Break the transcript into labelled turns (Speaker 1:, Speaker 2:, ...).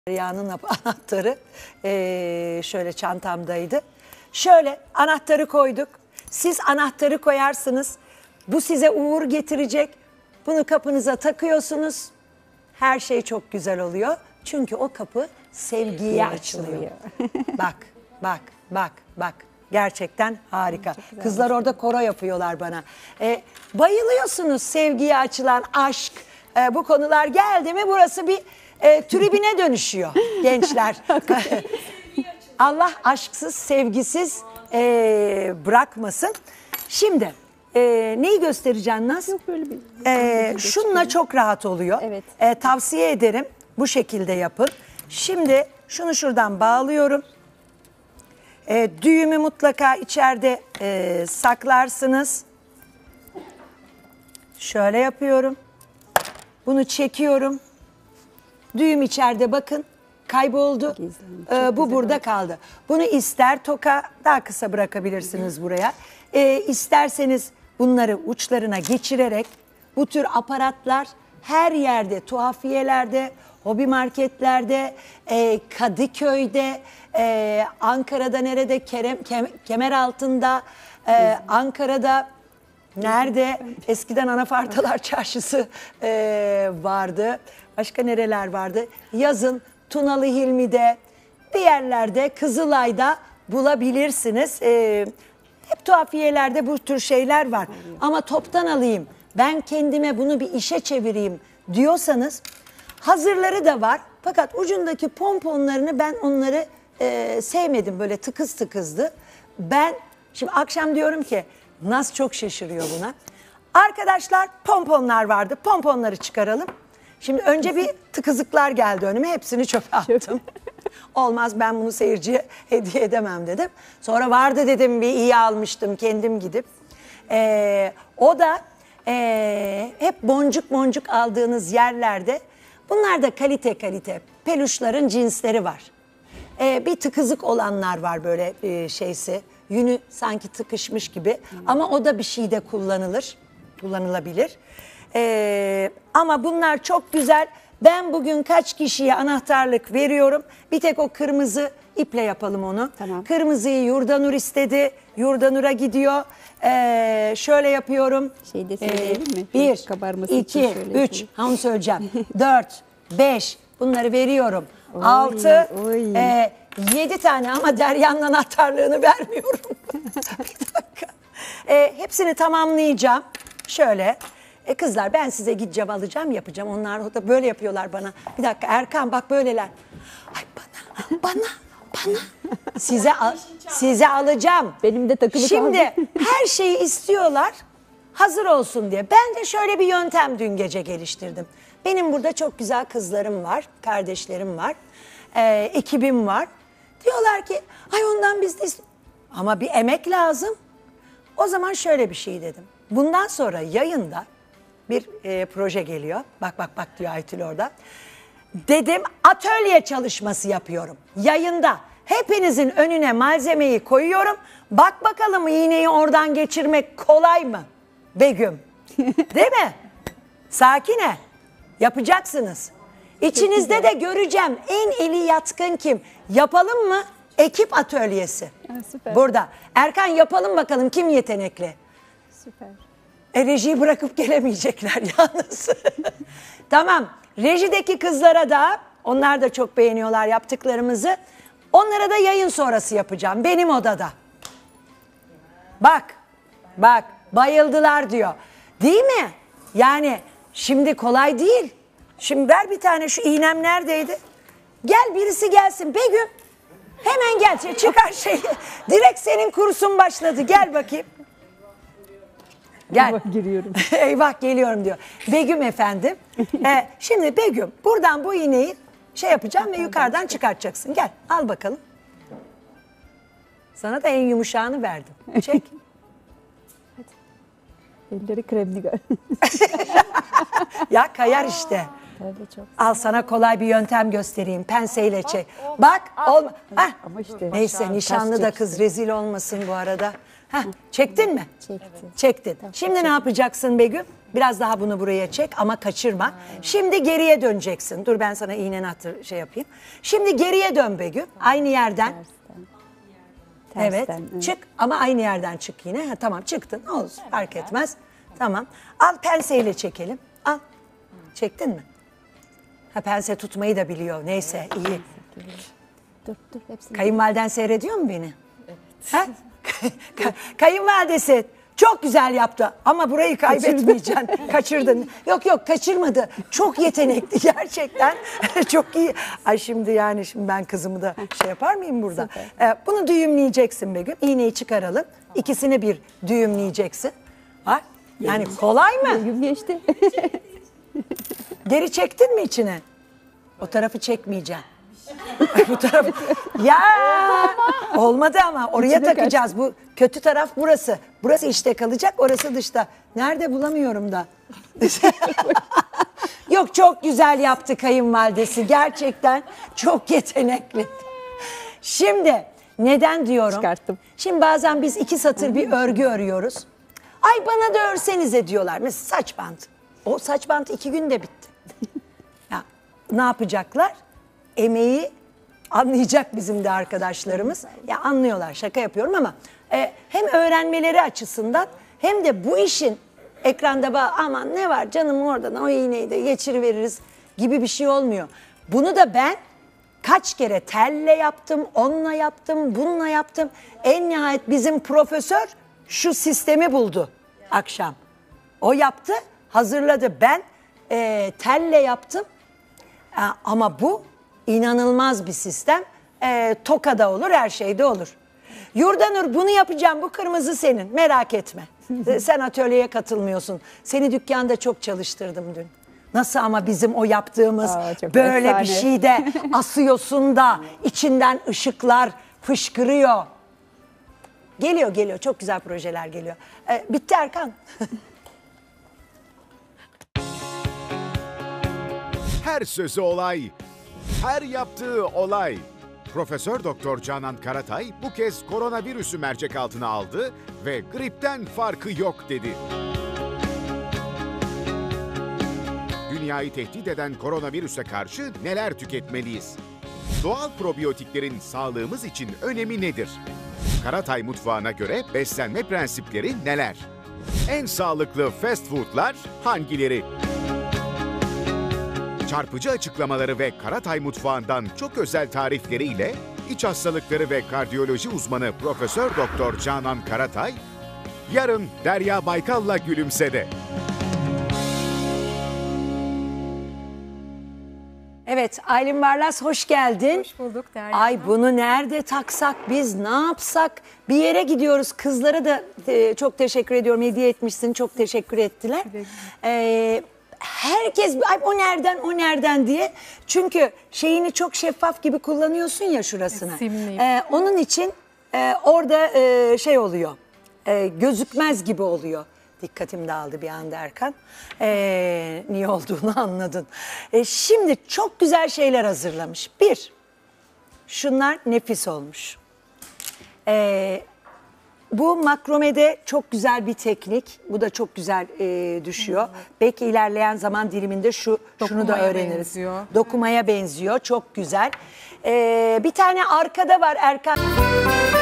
Speaker 1: Derya'nın anahtarı şöyle çantamdaydı. Şöyle anahtarı koyduk. Siz anahtarı koyarsınız. Bu size uğur getirecek. Bunu kapınıza takıyorsunuz. Her şey çok güzel oluyor. Çünkü o kapı sevgiye açılıyor. Bak, bak, bak, bak. Gerçekten harika. Kızlar orada koro yapıyorlar bana. Bayılıyorsunuz sevgiye açılan aşk. Bu konular geldi mi burası bir tribüne dönüşüyor gençler. Allah aşksız, sevgisiz bırakmasın. Şimdi neyi göstereceğim Naz?
Speaker 2: Yok, böyle bir
Speaker 1: şununla çok rahat oluyor.
Speaker 2: Evet.
Speaker 1: Tavsiye ederim bu şekilde yapın. Şimdi şunu şuradan bağlıyorum. Düğümü mutlaka içeride saklarsınız. Şöyle yapıyorum. Bunu çekiyorum. Düğüm içeride bakın. Kayboldu. Bu burada kaldı. Bunu ister toka daha kısa bırakabilirsiniz buraya. İsterseniz bunları uçlarına geçirerek bu tür aparatlar her yerde, tuhafiyelerde, hobi marketlerde, Kadıköy'de, Ankara'da nerede? Kemeraltı'nda, Ankara'da nerede? Eskiden Anafartalar Çarşısı vardı. Başka nereler vardı? Yazın Tunalı Hilmi'de, bir yerlerde, Kızılay'da bulabilirsiniz. Hep tuhafiyelerde bu tür şeyler var. Ama toptan alayım, ben kendime bunu bir işe çevireyim diyorsanız hazırları da var. Fakat ucundaki pomponlarını ben onları sevmedim. Böyle tıkız tıkızdı. Ben şimdi akşam diyorum ki Naz çok şaşırıyor buna. Arkadaşlar pomponlar vardı. Pomponları çıkaralım. Şimdi önce bir tıkızıklar geldi önüme. Hepsini çöpe attım. Olmaz, ben bunu seyirciye hediye edemem dedim. Sonra vardı dedim, bir iyi almıştım kendim gidip. O da hep boncuk boncuk aldığınız yerlerde bunlar da kalite peluşların cinsleri var. Bir tıkızık olanlar var böyle şeysi. Yünü sanki tıkışmış gibi. Ama o da bir şeyde kullanılabilir. Ama bunlar çok güzel. Ben bugün kaç kişiye anahtarlık veriyorum? Bir tek o kırmızı iple yapalım onu.
Speaker 2: Tamam.
Speaker 1: Kırmızıyı Yurdanur istedi. Yurdanur'a gidiyor. Şöyle yapıyorum.
Speaker 2: Şey de söyleyelim mi?
Speaker 1: 1,
Speaker 2: Kabarması için
Speaker 1: 2,
Speaker 2: şöyle
Speaker 1: 3. Onu söyleyeceğim. 4, 5. Bunları veriyorum. 6, 7 tane ama Derya'nın anahtarlığını vermiyorum. Bir dakika. Hepsini tamamlayacağım. Şöyle. Kızlar ben size gideceğim alacağım yapacağım. Onlar da böyle yapıyorlar bana. Bir dakika Erkan bak böyleler. Ay bana. Size alacağım.
Speaker 2: Benim de takılı
Speaker 1: Şimdi
Speaker 2: kaldı.
Speaker 1: her şeyi istiyorlar hazır olsun diye. Ben de şöyle bir yöntem dün gece geliştirdim. Benim burada çok güzel kızlarım var, kardeşlerim var, ekibim var. Diyorlar ki ay ondan biz de ama bir emek lazım. O zaman şöyle bir şey dedim. Bundan sonra yayında bir proje geliyor. Bak diyor Aytül orada. Dedim atölye çalışması yapıyorum. Yayında hepinizin önüne malzemeyi koyuyorum. Bak bakalım iğneyi oradan geçirmek kolay mı Begüm? Değil mi? Sakine. Yapacaksınız. İçinizde de göreceğim en eli yatkın kim? Yapalım mı? Ekip atölyesi.
Speaker 2: Süper.
Speaker 1: Burada. Erkan yapalım bakalım kim yetenekli?
Speaker 2: Süper.
Speaker 1: Rejiyi bırakıp gelemeyecekler yalnız. Tamam. Rejideki kızlara da, onlar da çok beğeniyorlar yaptıklarımızı. Onlara da yayın sonrası yapacağım. Benim odada. Bak bayıldılar diyor. Değil mi? Yani şimdi kolay değil. Şimdi ver bir tane, şu iğnem neredeydi? Gel birisi gelsin. Begüm hemen gel, çıkar şeyi. Direkt senin kursun başladı. Gel bakayım. Gel.
Speaker 2: Eyvah, giriyorum.
Speaker 1: Eyvah geliyorum diyor. Begüm efendim. Şimdi Begüm buradan bu iğneyi şey yapacağım ve yukarıdan çıkartacaksın. Gel al bakalım. Sana da en yumuşağını verdim. Çek.
Speaker 2: Elleri kremli gör.
Speaker 1: Ya kayar işte.
Speaker 2: Tabii çok.
Speaker 1: Al sana kolay bir yöntem göstereyim. Penseyle çek. Bak olma. Hah.
Speaker 2: Ama işte.
Speaker 1: Neyse nişanlı da kız rezil olmasın bu arada. Hah, çektin mi?
Speaker 2: Çektim.
Speaker 1: Çektin. Şimdi ne yapacaksın Begüm? Biraz daha bunu buraya çek ama kaçırma. Şimdi geriye döneceksin. Dur ben sana iğneni şey yapayım. Şimdi geriye dön Begüm. Aynı yerden. Evet. Çık ama aynı yerden çık yine. Ha, tamam çıktın. Ne olsun fark etmez. Tamam. Al penseyle çekelim. Al. Çektin mi? Ha pense tutmayı da biliyor. Neyse iyi.
Speaker 2: Dur hepsini.
Speaker 1: Kayınvaliden seyrediyor mu beni? Evet. Ha? Kayınvalidesi çok güzel yaptı ama burayı kaybetmeyeceksin. Kaçırdın. Yok kaçırmadı. Çok yetenekli gerçekten. Çok iyi. Ay şimdi ben kızımı da şey yapar mıyım burada? Bunu düğümleyeceksin Begüm. İğneyi çıkaralım. İkisini bir düğümleyeceksin. Bak. Yani kolay mı?
Speaker 2: Gün geçti.
Speaker 1: Geri çektin mi içine? O tarafı çekmeyeceğim. Bu taraf. Ya olmadı ama oraya
Speaker 2: İçine
Speaker 1: takacağız. Bu kötü taraf burası. Burası içte kalacak, orası dışta. Nerede bulamıyorum da. Yok çok güzel yaptı kayınvalidesi. Gerçekten çok yetenekli. Şimdi neden diyorum?
Speaker 2: Çıkarttım.
Speaker 1: Şimdi bazen biz 2 satır bir örgü örüyoruz. Ay bana da örsenize diyorlar. Mesela saç bantı. O saç bantı 2 günde bitti. Ya, ne yapacaklar? Emeği anlayacak bizim de arkadaşlarımız. Ya anlıyorlar, şaka yapıyorum ama hem öğrenmeleri açısından hem de bu işin ekranda aman ne var canım oradan o iğneyi de geçiriveririz gibi bir şey olmuyor. Bunu da ben kaç kere telle yaptım, onunla yaptım, bununla yaptım. En nihayet bizim profesör şu sistemi buldu akşam. O yaptı, hazırladı. Ben telle yaptım ama bu İnanılmaz bir sistem. Tokada olur, her şeyde olur. Yurdanur bunu yapacağım, bu kırmızı senin. Merak etme. Sen atölyeye katılmıyorsun. Seni dükkanda çok çalıştırdım dün. Nasıl ama bizim o yaptığımız böyle
Speaker 2: efsane.
Speaker 1: bir şeyde asıyorsun da içinden ışıklar fışkırıyor. Geliyor. Çok güzel projeler geliyor. Bitti Erkan.
Speaker 3: Her sözü olay, her yaptığı olay. Profesör Doktor Canan Karatay bu kez koronavirüsü mercek altına aldı ve gripten farkı yok dedi. Dünyayı tehdit eden koronavirüse karşı neler tüketmeliyiz? Doğal probiyotiklerin sağlığımız için önemi nedir? Karatay mutfağına göre beslenme prensipleri neler? En sağlıklı fast foodlar hangileri? Çarpıcı açıklamaları ve Karatay mutfağından çok özel tarifleriyle iç hastalıkları ve kardiyoloji uzmanı Profesör Doktor Canan Karatay yarın Derya Baykal'la Gülümse'de.
Speaker 1: Evet, Aylin Barlas hoş geldin.
Speaker 4: Hoş bulduk Derya.
Speaker 1: Ay bunu nerede taksak biz ne yapsak? Bir yere gidiyoruz. Kızlara da çok teşekkür ediyorum. Hediye etmişsin. Çok teşekkür ettiler. Herkes ay o nereden diye. Çünkü şeyini çok şeffaf gibi kullanıyorsun ya şurasına. Onun için orada şey oluyor. Gözükmez gibi oluyor. Dikkatim dağıldı bir anda Erkan. Niye olduğunu anladın. Şimdi çok güzel şeyler hazırlamış. Bir, şunlar nefis olmuş. Bu makromede çok güzel bir teknik. Bu da çok güzel düşüyor. Belki ilerleyen zaman diliminde şunu da
Speaker 4: Dokumaya
Speaker 1: öğreniriz.
Speaker 4: benziyor.
Speaker 1: Dokumaya benziyor. Çok güzel. Bir tane arkada var Erkan.